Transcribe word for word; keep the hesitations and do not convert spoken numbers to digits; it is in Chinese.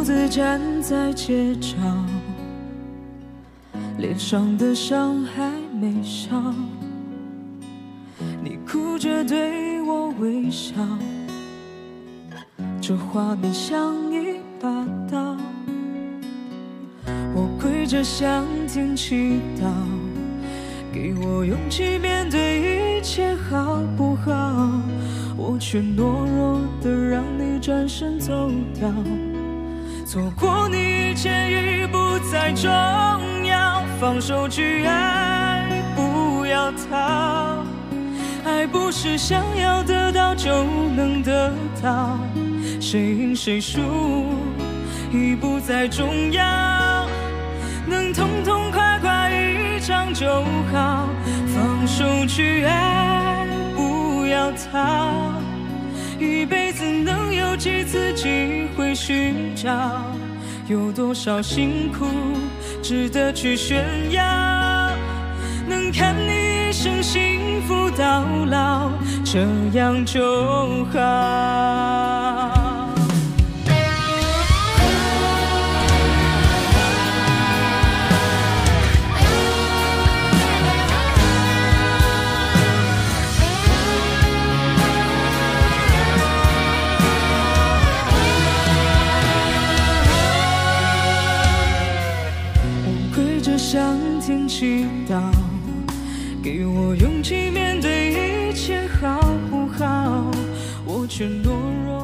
自站在街上，脸上的伤还没消，你哭着对我微笑，这画面像一把刀，我跪着向天祈祷，给我勇气面对一切好不好？我却懦弱的让你转身走掉，错过你一切已不再重要，放手去爱，不要逃。爱不是想要得到就能得到，谁赢谁输已不再重要，能痛痛快快一场就好。放手去爱，不要逃，一辈子能有几次机会寻找？有多少辛苦值得去炫耀？能看你一生幸福到老，这样就好。向天祈祷，给我勇气面对一切好不好？我却懦弱